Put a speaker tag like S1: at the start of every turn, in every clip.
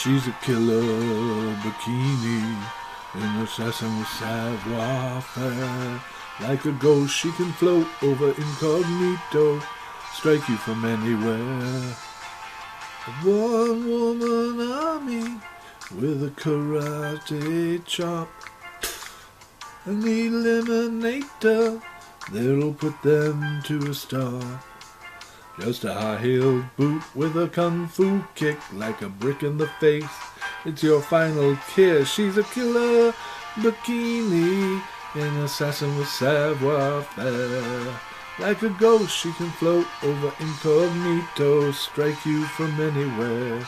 S1: She's a killer bikini, an assassin with savoir-faire. Like a ghost, she can float over incognito, strike you from anywhere. A one-woman army with a karate chop, an eliminator that'll put them to a stop. Just a high-heeled boot with a kung fu kick, like a brick in the face. It's your final kiss. She's a killer bikini, an assassin with savoir-faire. Like a ghost, she can float over incognito, strike you from anywhere.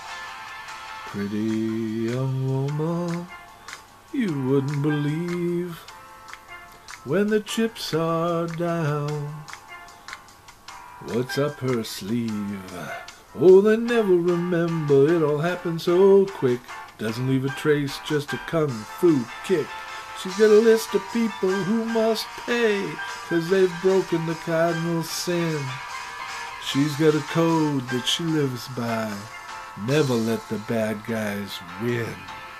S1: Pretty young woman, you wouldn't believe when the chips are down what's up her sleeve. Oh, they never remember, it all happened so quick. Doesn't leave a trace, just a kung fu kick. She's got a list of people who must pay, 'cause they've broken the cardinal sin. She's got a code that she lives by: never let the bad guys win.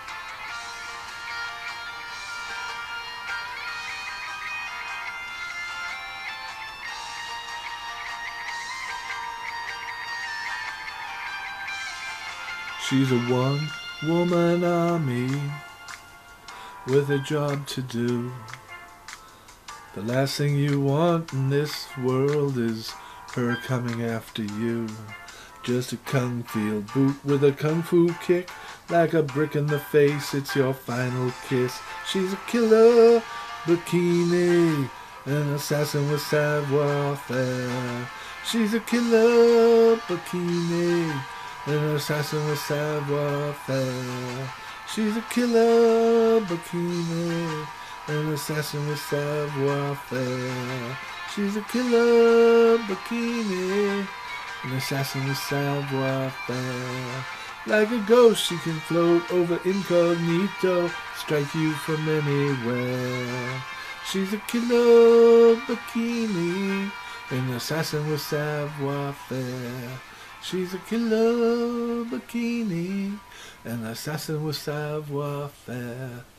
S1: She's a one-woman army with a job to do. The last thing you want in this world is her coming after you. Just a kung fu boot with a kung fu kick, like a brick in the face, it's your final kiss. She's a killer bikini, an assassin with savoir-faire. She's a killer bikini, an assassin with savoir-faire. She's a killer bikini, an assassin with savoir-faire. She's a killer bikini, an assassin with savoir-faire. Like a ghost, she can float over incognito, strike you from anywhere. She's a killer bikini, an assassin with savoir-faire. She's a killer bikini, an assassin with savoir-faire.